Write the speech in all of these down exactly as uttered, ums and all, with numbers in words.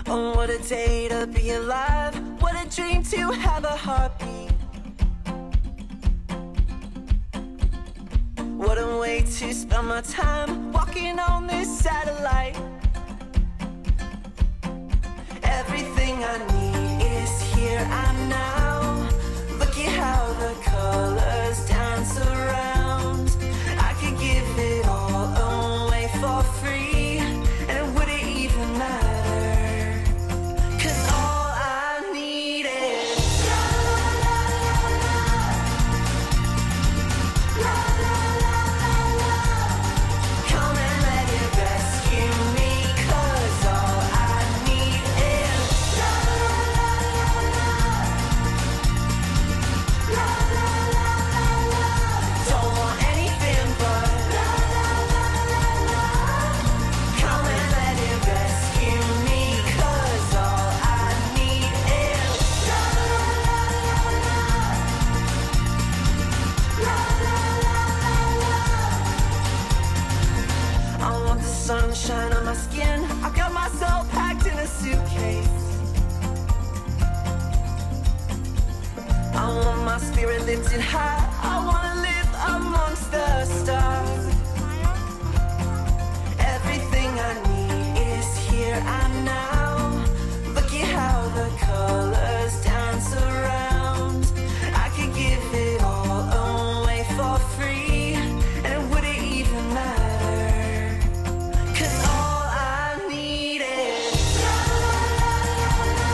Oh, what a day to be alive. What a dream to have a heartbeat. What a way to spend my time, walking on this satellite. Everything I need is here and now. Look at how the colors dance around. I could give it all away for free, and it wouldn't even matter, 'cause all I need is la la la la la, la la la la la. Come and let it rescue me, 'cause all I need is la la la la la, la la la la la. Don't want anything but la la la la la. Come and let it rescue me, 'cause all I need is la la la la la, la la la la la. I want the sunshine on my skin. I got my soul packed in a suitcase. I want my spirit lifted high. I wanna live amongst the stars. Everything I need is here and now. Look at how the colors dance around. I could give it all away for free, and it wouldn't even matter, 'cause all I need is la la la la la,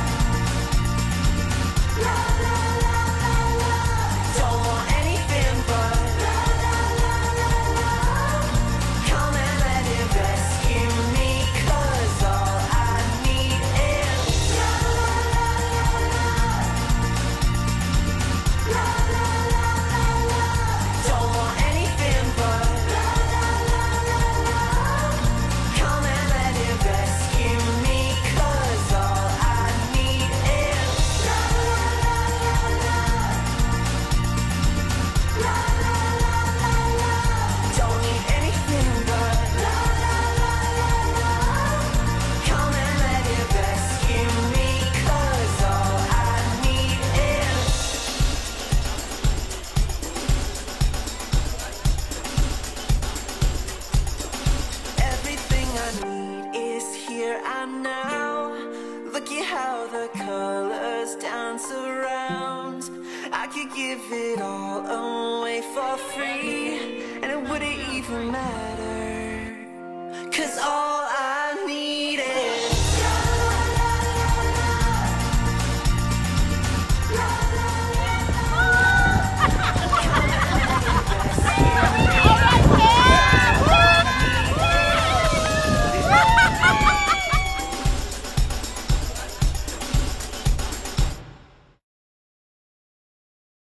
la la la la la. Don't want anything but la la la la la. Come and let it rescue me, 'cause all I need is la la la la la, la la la la la. Don't want anything but la la la la la. Come and let it rescue me, 'cause all I need is la la la la la, la la la la la. Don't need anything but la la la la la. Come and let it rescue me, 'cause all I need is everything I need is here and now. Look at how the colors dance around. I could give it all away for free, and it wouldn't even matter, 'cause all